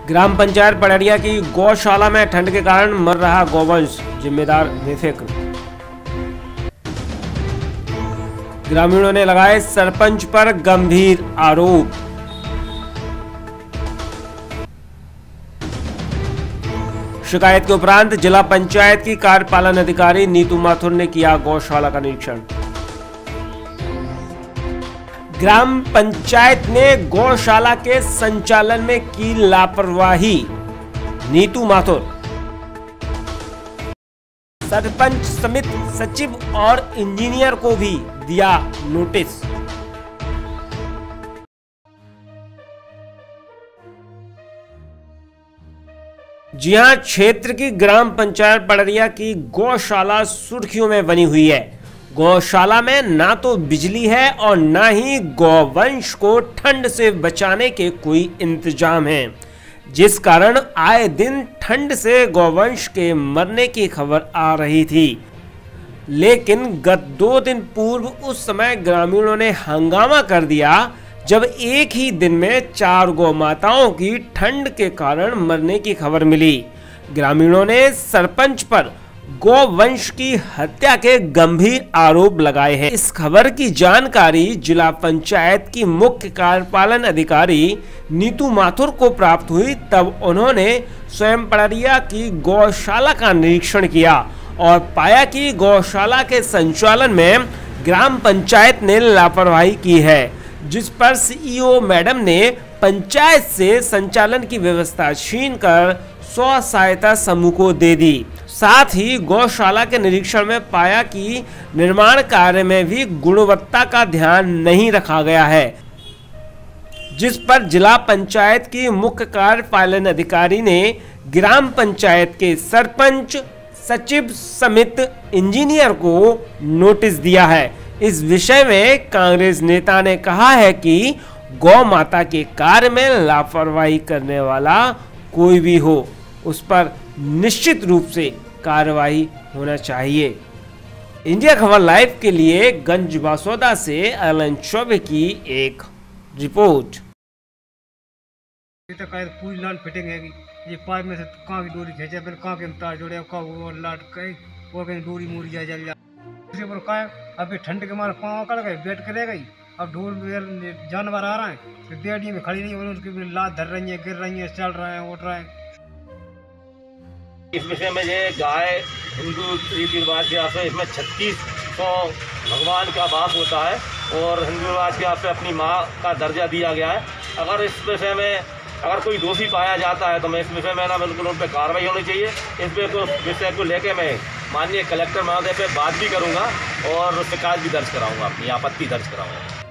ग्राम पंचायत पड़रिया की गौशाला में ठंड के कारण मर रहा गौवंश, जिम्मेदार बेफिक्र। ग्रामीणों ने लगाए सरपंच पर गंभीर आरोप। शिकायत के उपरांत जिला पंचायत की कार्यपालन अधिकारी नीतू माथुर ने किया गौशाला का निरीक्षण। ग्राम पंचायत ने गौशाला के संचालन में की लापरवाही, नीतू माथुर। सरपंच समिति सचिव और इंजीनियर को भी दिया नोटिस। जी हां, क्षेत्र की ग्राम पंचायत पड़रिया की गौशाला सुर्खियों में बनी हुई है। गौशाला में ना तो बिजली है और ना ही गौवंश को ठंड से बचाने के कोई इंतजाम है, जिस कारण आए दिन ठंड से गौवंश के मरने की खबर आ रही थी। लेकिन गत 2 दिन पूर्व उस समय ग्रामीणों ने हंगामा कर दिया जब एक ही दिन में 4 गौ माताओं की ठंड के कारण मरने की खबर मिली। ग्रामीणों ने सरपंच पर गौवंश की हत्या के गंभीर आरोप लगाए हैं। इस खबर की जानकारी जिला पंचायत की मुख्य कार्यपालन अधिकारी नीतू माथुर को प्राप्त हुई, तब उन्होंने स्वयं पड़रिया की गौशाला का निरीक्षण किया और पाया कि गौशाला के संचालन में ग्राम पंचायत ने लापरवाही की है, जिस पर सीईओ मैडम ने पंचायत से संचालन की व्यवस्था छीनकर स्व सहायता समूह को दे दी। साथ ही गौशाला के निरीक्षण में पाया कि निर्माण कार्य में भी गुणवत्ता का ध्यान नहीं रखा गया है, जिस पर जिला पंचायत की मुख्य कार्यपालन अधिकारी ने ग्राम पंचायत के सरपंच, सचिव समिति, इंजीनियर को नोटिस दिया है। इस विषय में कांग्रेस नेता ने कहा है कि गौ माता के कार्य में लापरवाही करने वाला कोई भी हो, उस पर निश्चित रूप से कार्रवाई होना चाहिए। इंडिया खबर लाइव के लिए गंज बासौदा से एलन चौबे की एक रिपोर्ट। पूरी लाल फिटिंग है, ये पाइप में से कहाँ की डोरी खींचे, फिर कहाँ के तार जोड़े, कहाँ लाट कहीं वो कहीं डोरी मोरी जाए जल जाए। पर का अभी ठंड के मारे पाँव कड़ गए, बेट करे गई। अब ढोल जानवर आ रहे हैं, तो बेड़ी में खड़ी नहीं हो रही, उसकी लात धर रही है, गिर रही है, चल रहे हैं, उठ रहे हैं। इस विषय में ये गाय हिंदू रीति रिवाज के हिसाब से इसमें 3600 भगवान का वास होता है और हिंदू रिवाज के हिसाब से अपनी माँ का दर्जा दिया गया है। अगर इस विषय में अगर कोई दोषी पाया जाता है तो मैं इस विषय में ना बिल्कुल उन पर कार्रवाई होनी चाहिए। इस विषय को लेकर मैं माननीय कलेक्टर महोदय पे बात भी करूंगा और शिकायत भी दर्ज कराऊंगा, अपनी आपत्ति दर्ज कराऊंगा।